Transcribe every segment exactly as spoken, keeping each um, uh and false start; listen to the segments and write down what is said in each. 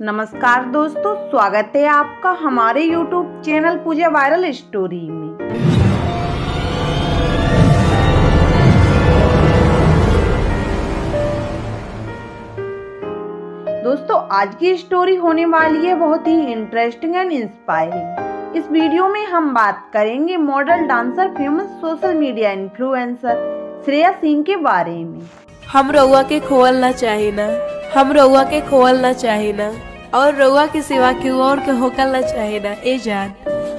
नमस्कार दोस्तों, स्वागत है आपका हमारे YouTube channel Pooja viral story में। दोस्तों, आज की स्टोरी होने वाली है बहुत ही इंटरेस्टिंग एंड इंस्पायरिंग। इस वीडियो में हम बात करेंगे model, dancer, famous social media influencer Shreya Singh के बारे में। हम रउआ के खोलना चाहिए ना, हम रउआ के खोलना चाहिए ना, और रउआ के सिवा क्यों और के होकलना चाहिए ना। ए जान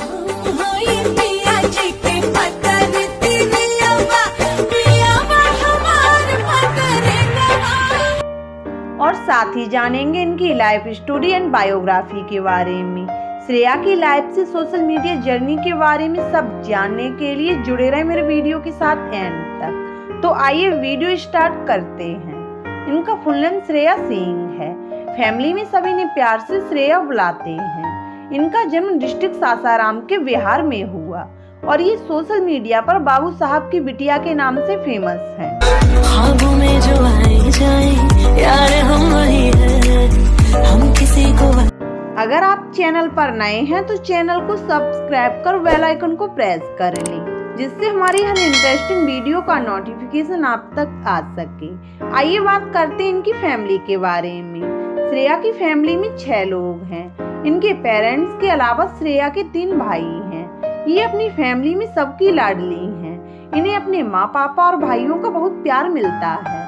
और साथ ही जानेंगे इनकी लाइफ स्टोरी एंड बायोग्राफी के बारे में। श्रेया की लाइफ से सोशल मीडिया जर्नी के बारे में सब जानने के लिए जुड़े रहे मेरे वीडियो के साथ एंड तक। तो आइए वीडियो स्टार्ट करते हैं। इनका फुल नेम श्रेया सिंह है। फैमिली में सभी ने प्यार से श्रेया बुलाते हैं। इनका जन्म डिस्ट्रिक्ट सासाराम के बिहार में हुआ और ये सोशल मीडिया पर बाबू साहब की बिटिया के नाम से फेमस हैं। ख्वाबों में जो आए जाए यार हम वही हैं, हम किसी को। अगर आप चैनल पर नए हैं तो चैनल को सब्सक्राइब कर बेल आइकन को प्रेस कर लें, जिससे हमारी हर इंटरेस्टिंग वीडियो का नोटिफिकेशन आप तक आ सके। आइए बात करते हैं इनकी फैमिली के बारे में। श्रेया की फैमिली में छह लोग हैं। इनके पेरेंट्स के अलावा श्रेया के तीन भाई हैं। ये अपनी फैमिली में सबकी लाडली हैं। इन्हें अपने माँ पापा और भाइयों का बहुत प्यार मिलता है।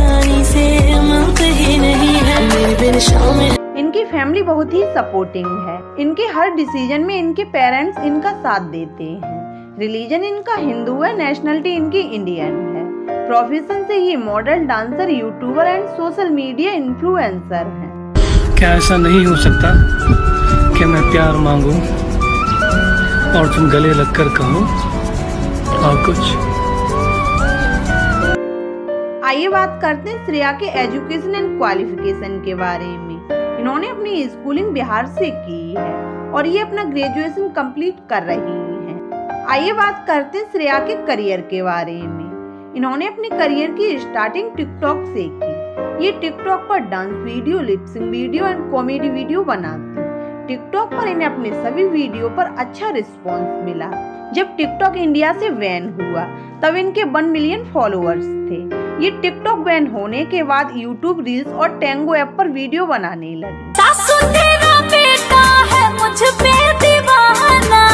इनकी फैमिली बहुत ही सपोर्टिंग है। इनके हर डिसीजन में इनके पेरेंट्स इनका साथ देते हैं। रिलीजन इनका हिंदू है। नेशनलिटी इनकी इंडियन है। प्रोफेशन से ये model, dancer, YouTuber and social media influencer हैं। क्या ऐसा नहीं हो सकता कि मैं प्यार मांगूं और तुम गले लगकर कहो और कुछ। आइए बात करते हैं श्रेया के एजुकेशन एंड क्वालिफिकेशन के बारे में। इन्होंने अपनी स्कूलिंग बिहार से की है और ये अपना ग्रेजुएशन कंप्लीट कर रही हैं। आइए बात करते हैं श्रेया के करियर के बारे में। इन्होंने अपने करियर की स्टार्टिंग टिकटॉक से की। ये टिकटॉक पर dance video, lipsync video and comedy video बनाती। टिकटॉक पर इन्हें अपने सभी वीडियो पर अच्छा रिस्पांस मिला। जब टिकटॉक इंडिया से बैन हुआ तब इनके वन मिलियन फॉलोअर्स थे। ये टिकटॉक बैन होने के बाद यूट्यूब रील्स और टैंगो ऐप पर वीडियो बनाने लगी। सासू तेरा बेटा है मुझ पे दीवाना।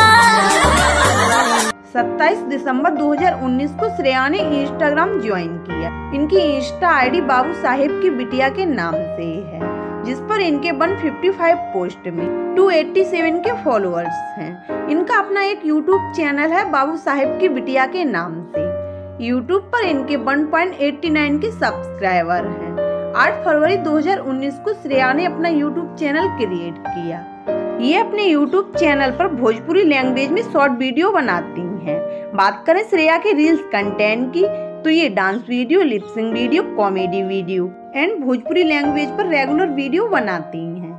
सत्ताईस दिसंबर दो हज़ार उन्नीस को श्रेया ने इंस्टाग्राम ज्वाइन किया। इनकी इंस्टा आईडी बाबू साहेब की बिटिया के नाम से है, जिस पर इनके एक सौ पचपन पोस्ट में दो सौ सत्तासी के फॉलोअर्स हैं। इनका अपना एक यूट्यूब चैनल है बाबू साहेब की बिटिया के नाम से। यूट्यूब पर इनके एक पॉइंट आठ नौ के सब्सक्राइबर हैं। आठ फरवरी दो हज़ार उन्नीस को श्रेया ने अपना यूट्यूब चैनल क्रिएट किया। ये अपने यूट्यूब चैनल पर भोजपुरी लैंग्वेज में शॉर्ट वीडियो बनाती हैं। बात करें श्रेया के रील्स कंटेंट की तो ये dance video, lipsync video, comedy video and Bhojpuri language पर रेगुलर वीडियो बनाती हैं।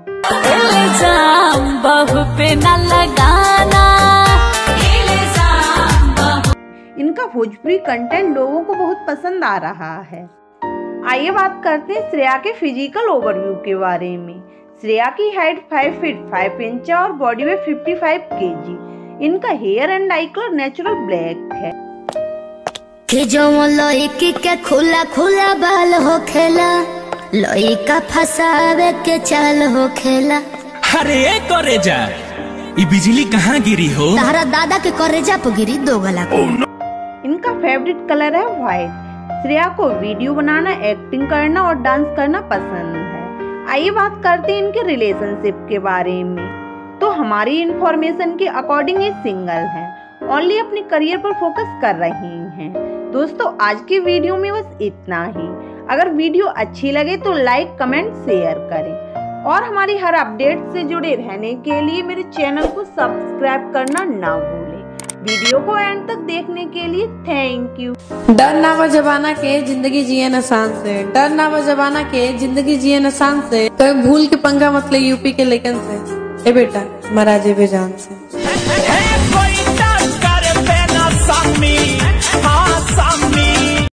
इनका भोजपुरी कंटेंट लोगों को बहुत पसंद आ रहा है। आइए बात करते हैं श्रेया के फिजिकल ओवरव्यू के बारे में। श्रेया की हाइट पाँच फीट पाँच इंच और बॉडी वेट पचपन केजी। इनका hair and eye colour natural black है। कि जो लड़की के खुला खुला बाल हो खेला, लड़का फसावे के चाल हो खेला। अरे करेजा, ये बिजली कहाँ गिरी हो? तारा दादा के करेजा पे गिरी दो गला। oh, no. इनका फेवरेट कलर है व्हाइट। श्रेया को वीडियो बनाना, एक्टिंग करना और डांस करना पसंद है। आइए बात करते हैं इनके रिलेशनशिप के बारे में। तो हमारी इंफॉर्मेशन के अकॉर्डिंग ये सिंगल हैं। ओनली अपने करियर पर फोकस कर रही हैं। दोस्तों, आज की वीडियो में बस इतना ही। अगर वीडियो अच्छी लगे तो लाइक, कमेंट, शेयर करें और हमारी हर अपडेट से जुड़े रहने के लिए मेरे चैनल को सब्सक्राइब करना ना भूलें। वीडियो को एंड तक देखने के लिए थैंक यू। डर ना वो जमाना के जिंदगी जिए नसान से, डर ना वो जमाना के जिंदगी जिए नसान से। तो भूल के पंगा मत ले यूपी के लेकिन से। ए बेटा, महाराजे बेजान से।